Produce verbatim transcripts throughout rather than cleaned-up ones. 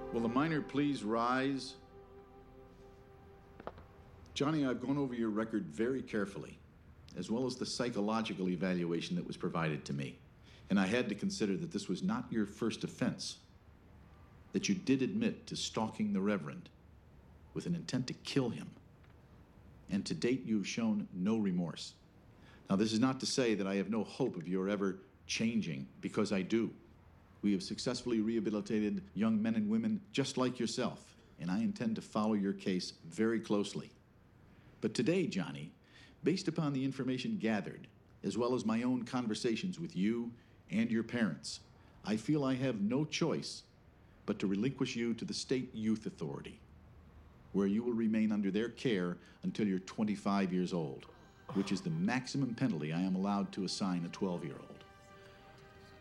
Will the minor please rise? Johnny, I've gone over your record very carefully, as well as the psychological evaluation that was provided to me. And I had to consider that this was not your first offense, that you did admit to stalking the Reverend with an intent to kill him. And to date, you've shown no remorse. Now, this is not to say that I have no hope of your ever changing, because I do. We have successfully rehabilitated young men and women just like yourself, and I intend to follow your case very closely. But today, Johnny, based upon the information gathered, as well as my own conversations with you and your parents, I feel I have no choice but to relinquish you to the State Youth Authority, where you will remain under their care until you're twenty-five years old, which is the maximum penalty I am allowed to assign a twelve-year-old.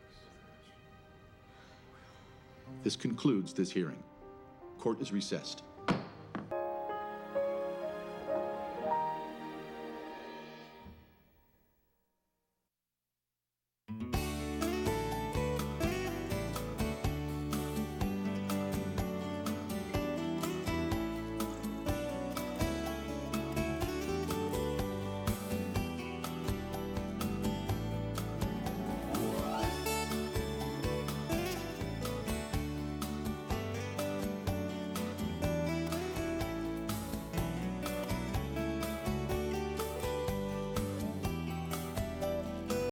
This concludes this hearing. Court is recessed.